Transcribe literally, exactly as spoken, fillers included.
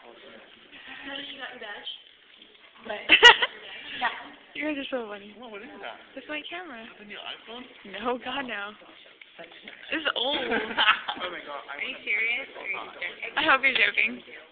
You got your badge? But, Yeah. you guys are so funny. What, what is that? That's my camera. Is that your iPhone? No, God, no. This is old. Oh my god. Are you serious? Or are you joking? I hope you're joking.